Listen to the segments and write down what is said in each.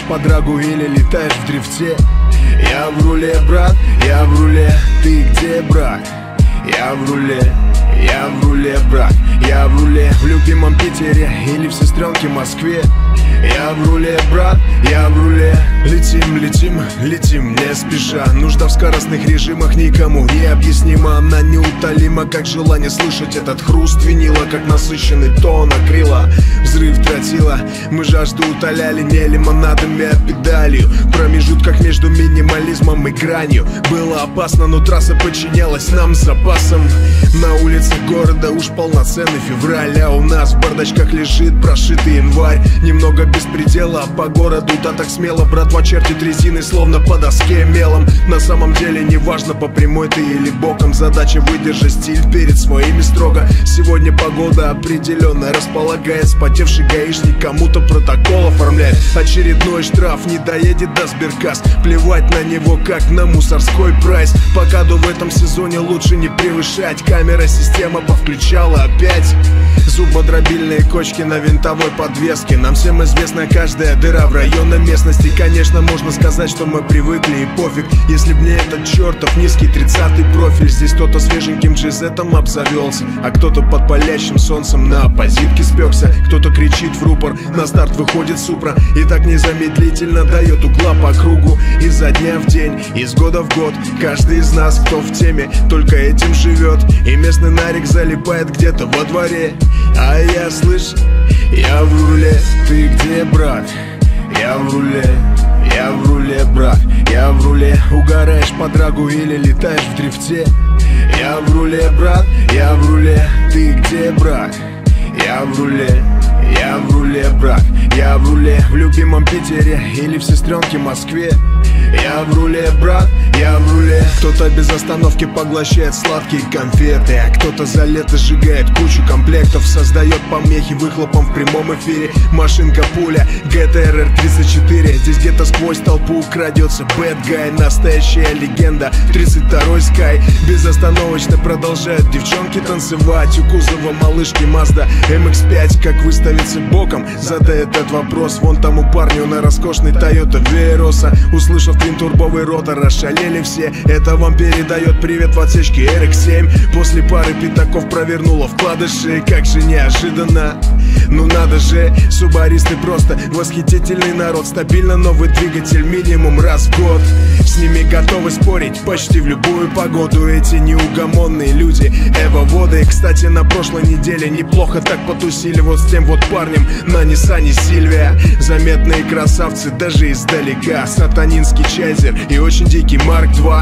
по драгу или летаешь в дрифте. Я в руле, брат, я в руле. Ты где, брат? Я в руле, я в руле, брат. Я в руле в любимом Питере или в сестренке Москве. Я в руле, брат, я в руле. Летим, летим, летим, не спеша. Нужда в скоростных режимах никому не объяснима. Она неутолима, как желание слышать этот хруст винила, как насыщенный тон акрила. Взрыв тротила, мы жажду утоляли не лимонадами, а педалью. В промежутках между минимализмом и гранью было опасно, но трасса подчинялась нам с запасом. На улице города уж полноценный февраль, а у нас в бардачках лежит прошитый январь. Немного беспредела по городу, да так смело братва чертит резиной, словно по доске мелом. На самом деле не важно, по прямой ты или боком, задача выдержать стиль перед своими строго. Сегодня погода определенно располагает. Спотевший гаишник кому-то протокол оформляет. Очередной штраф, не доедет до сберкасс. Плевать на него, как на мусорской прайс. Пока до в этом сезоне лучше не превышать. Камера система повключала опять. Зубодробильные кочки на винтовой подвеске. Нам всем известна каждая дыра в районной местности. Конечно, можно сказать, что мы привыкли и пофиг, если б не этот чертов низкий 30-й профиль. Здесь кто-то свеженьким джизетом обзавелся, а кто-то под палящим солнцем на оппозитке спекся. Кто-то кричит в рупор, на старт выходит Супра и так незамедлительно дает угла по кругу. Изо дня в день, из года в год, каждый из нас, кто в теме, только этим живет. И местный нарик залипает где-то во дворе. А я, слышь, я в руле. Ты где, брат? Я в руле, я в руле, брат. Я в руле. Угораешь по драгу или летаешь в дрифте. Я в руле, брат, я в руле. Ты где, брат? Я в руле, я в руле, брат. Я в руле в любимом Питере или в сестренке Москве. Я в руле, брат, я в руле. Кто-то без остановки поглощает сладкие конфеты, а кто-то за лето сжигает кучу комплектов. Создает помехи выхлопом в прямом эфире. Машинка пуля GTR R34. Здесь где-то сквозь толпу крадется Bad Guy. Настоящая легенда 32-й Sky. Безостановочно продолжают девчонки танцевать. У кузова малышки Mazda MX-5. Как выставиться боком? Задай этот вопрос вон тому парню на роскошной Toyota Verosa. Услышав твинтурбовый ротор, ошалели все. Это вам передает привет в отсечке RX-7. После пары пятаков провернула вкладыши. Как же неожиданно. Ну надо же, субаристы просто восхитительный народ. Стабильно новый двигатель минимум раз в год. С ними готовы спорить почти в любую погоду эти неугомонные люди. Эво-воды, кстати, на прошлой неделе неплохо так потусили вот с тем вот парнем на Ниссане Сильвия. Заметные красавцы даже издалека. Сатанинский Чайзер и очень дикий Марк 2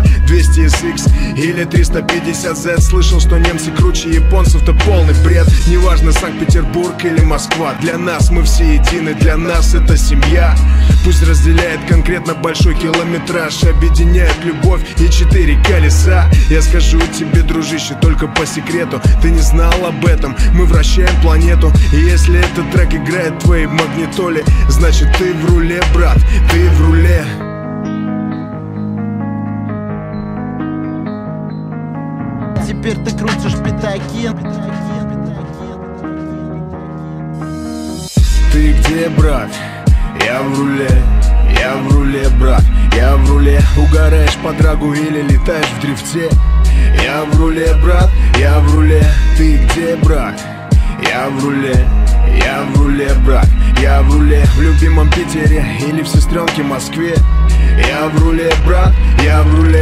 200SX или 350Z. Слышал, что немцы круче японцев-то полный бред. Неважно, Санкт-Петербург или Москва, для нас мы все едины, для нас это семья. Пусть разделяет конкретно большой километраж, объединяет любовь и 4 колеса. Я скажу тебе, дружище, только по секрету, ты не знал об этом, мы вращаем планету. И если этот трек играет в твоей магнитоле, значит ты в руле, брат, ты в руле. Теперь ты крутишь пятаки. Ты где, брат? Я в руле, я в руле, брат. Я в руле. Угораешь по драгу или летаешь в дрифте. Я в руле, брат, я в руле. Ты где, брат? Я в руле, я в руле, брат. Я в руле в любимом Питере или в сестренке Москве. Я в руле, брат, я в руле.